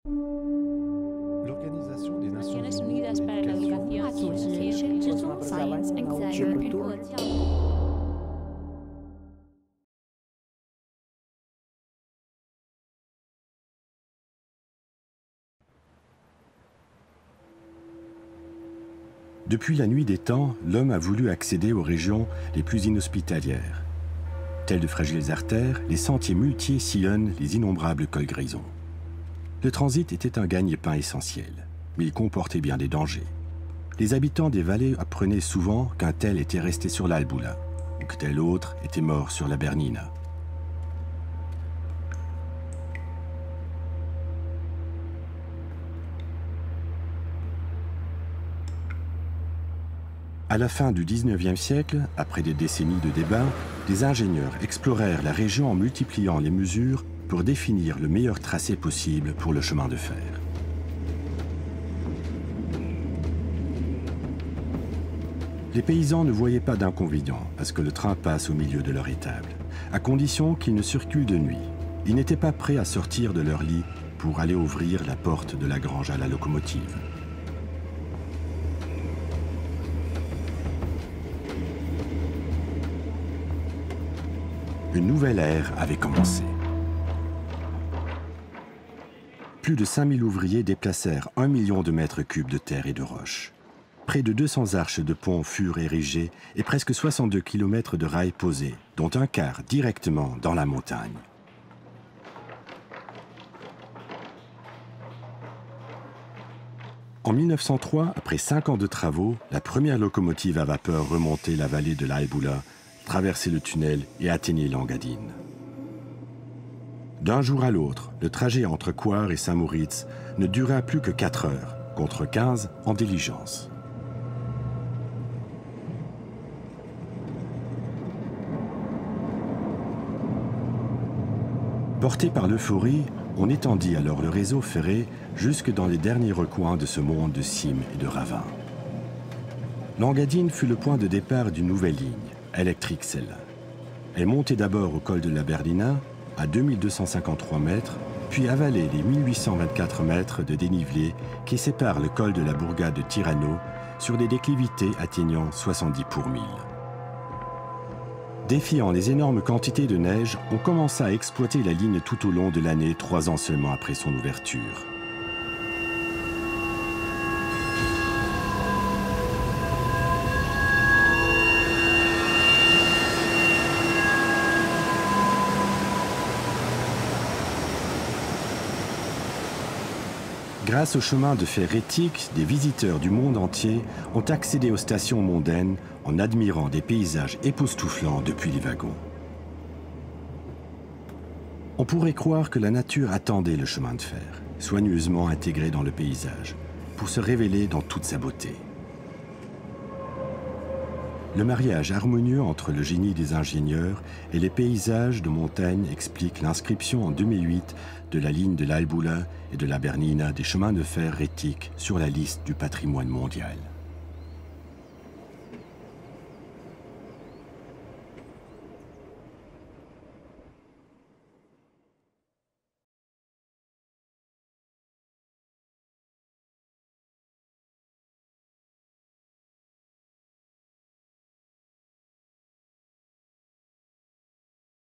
L'Organisation des Nations Naciones Unies Unidas para la Educación, Science, Anxiety, and Culture. Depuis la nuit des temps, l'homme a voulu accéder aux régions les plus inhospitalières. Tels de fragiles artères, les sentiers muletiers sillonnent les innombrables cols grisons. Le transit était un gagne-pain essentiel, mais il comportait bien des dangers. Les habitants des vallées apprenaient souvent qu'un tel était resté sur l'Alboula, ou que tel autre était mort sur la Bernina. À la fin du XIXe siècle, après des décennies de débats, des ingénieurs explorèrent la région en multipliant les mesures pour définir le meilleur tracé possible pour le chemin de fer. Les paysans ne voyaient pas d'inconvénient à ce que le train passe au milieu de leur étable, à condition qu'il ne circule de nuit. Ils n'étaient pas prêts à sortir de leur lit pour aller ouvrir la porte de la grange à la locomotive. Une nouvelle ère avait commencé. Plus de 5000 ouvriers déplacèrent 1 million de mètres cubes de terre et de roches. Près de 200 arches de ponts furent érigées et presque 62 km de rails posés, dont un quart directement dans la montagne. En 1903, après 5 ans de travaux, la première locomotive à vapeur remontait la vallée de l'Alboula, traversait le tunnel et atteignait l'Engadine. D'un jour à l'autre, le trajet entre Coire et Saint-Moritz ne dura plus que 4 heures, contre 15 en diligence. Porté par l'euphorie, on étendit alors le réseau ferré jusque dans les derniers recoins de ce monde de cimes et de ravins. L'Engadine fut le point de départ d'une nouvelle ligne, électrique celle-là. Elle montait d'abord au col de la Bernina, à 2253 mètres, puis avalait les 1824 mètres de dénivelé qui séparent le col de la bourgade de Tirano sur des déclivités atteignant 70 pour 1000. Défiant les énormes quantités de neige, on commença à exploiter la ligne tout au long de l'année, 3 ans seulement après son ouverture. Grâce au chemin de fer rétique, des visiteurs du monde entier ont accédé aux stations mondaines en admirant des paysages époustouflants depuis les wagons. On pourrait croire que la nature attendait le chemin de fer, soigneusement intégré dans le paysage, pour se révéler dans toute sa beauté. Le mariage harmonieux entre le génie des ingénieurs et les paysages de montagne explique l'inscription en 2008 de la ligne de l'Alboula et de la Bernina des chemins de fer rétiques sur la liste du patrimoine mondial.